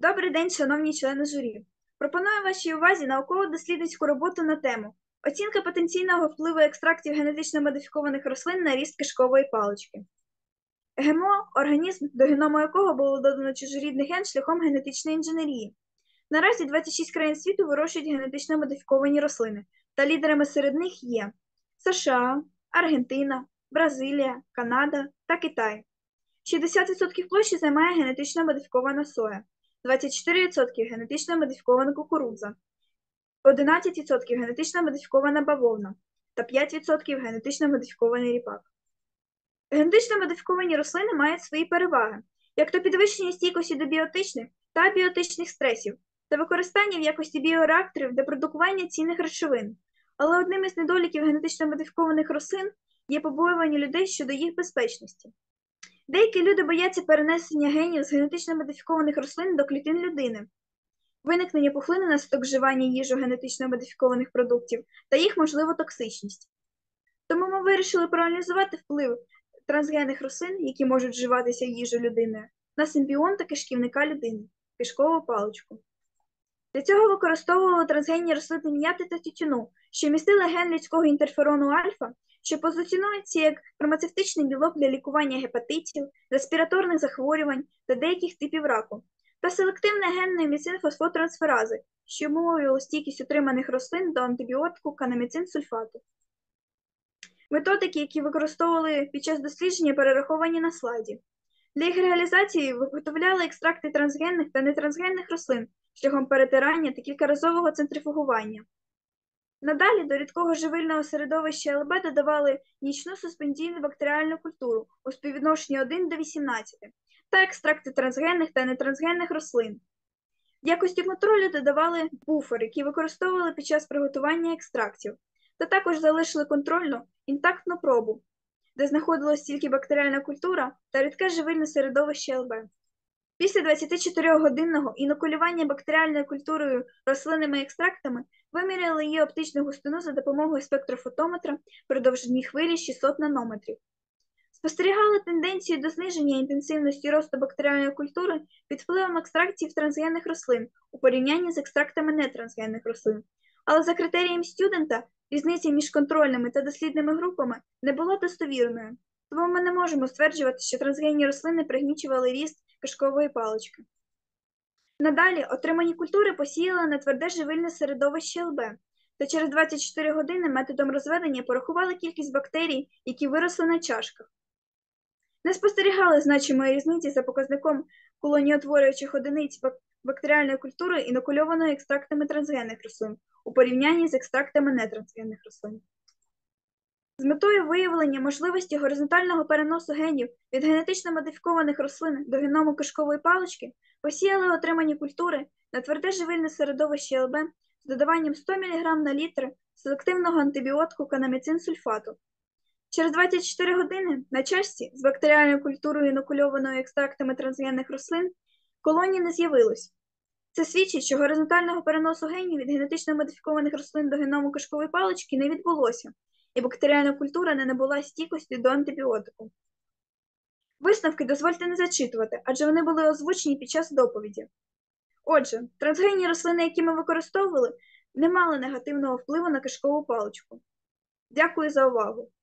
Добрий день, шановні члени журі. Пропоную вашій увазі науково-дослідницьку роботу на тему «Оцінка потенційного впливу екстрактів генетично модифікованих рослин на ріст кишкової палички». ГМО – організм, до геному якого було додано чужорідний ген шляхом генетичної інженерії. Наразі 26 країн світу вирощують генетично модифіковані рослини, та лідерами серед них є США, Аргентина, Бразилія, Канада та Китай. 60% площі займає генетично модифікована соя, 24% – генетично модифікована кукурудза, 11% – генетично модифікована бавовна та 5% – генетично модифікований ріпак. Генетично модифіковані рослини мають свої переваги, як то підвищення стійкості до біотичних та абіотичних стресів та використання в якості біореакторів для продукування цінних речовин. Але одним із недоліків генетично модифікованих рослин є побоювання людей щодо їх безпечності. Деякі люди бояться перенесення генів з генетично модифікованих рослин до клітин людини, виникнення пухлини наслідок вживання їжі генетично модифікованих продуктів та їх можливу токсичність. Тому ми вирішили проаналізувати вплив трансгенних рослин, які можуть вживатися в їжу людини, на симбіонта кишківника людини – кишкову паличку. Для цього використовували трансгенні рослини м'яти та тютюну, що містили ген людського інтерферону альфа, що позиціонується як фармацевтичний білок для лікування гепатитів, респіраторних захворювань та деяких типів раку, та селективне генне міцин-фосфотрансферази, що обумовлювало стійкість отриманих рослин до антибіотику канаміцин-сульфату. Методики, які використовували під час дослідження, перераховані на слайді. Для їх реалізації виготовляли екстракти трансгенних та нетрансгенних рослин шляхом перетирання та кількаразового центрифугування. Надалі до рідкого живильного середовища ЛБ додавали нічну суспензійну бактеріальну культуру у співвідношенні 1 до 18 та екстракти трансгенних та нетрансгенних рослин. В якості контролю додавали буфер, який використовували під час приготування екстрактів, та також залишили контрольну інтактну пробу, де знаходилась тільки бактеріальна культура та рідке живильне середовище ЛБ. Після 24-годинного інокулювання бактеріальною культурою рослинними екстрактами виміряли її оптичну густину за допомогою спектрофотометра при довжині хвилі 600 нанометрів. Спостерігали тенденцію до зниження інтенсивності росту бактеріальної культури під впливом екстракцій трансгенних рослин у порівнянні з екстрактами нетрансгенних рослин. Але за критерієм Стюдента різниця між контрольними та дослідними групами не була достовірною, тому ми не можемо стверджувати, що трансгенні рослини пригнічували ріст кишкової палички. Надалі отримані культури посіяли на тверде живильне середовище ЛБ, та через 24 години методом розведення порахували кількість бактерій, які виросли на чашках. Не спостерігали значимої різниці за показником колоніотворюючих одиниць бактеріальної культури інокульованої екстрактами трансгенних рослин у порівнянні з екстрактами нетрансгенних рослин. З метою виявлення можливості горизонтального переносу генів від генетично модифікованих рослин до геному кишкової палички посіяли отримані культури на тверде живильне середовище ЛБ з додаванням 100 мг на літр селективного антибіотику канаміцин-сульфату. Через 24 години на чашці з бактеріальною культурою інокульованою екстрактами трансгенних рослин колоній не з'явилось. Це свідчить, що горизонтального переносу генів від генетично модифікованих рослин до геному кишкової палички не відбулося, і бактеріальна культура не набула стійкості до антибіотику. Висновки дозвольте не зачитувати, адже вони були озвучені під час доповіді. Отже, трансгенні рослини, які ми використовували, не мали негативного впливу на кишкову паличку. Дякую за увагу.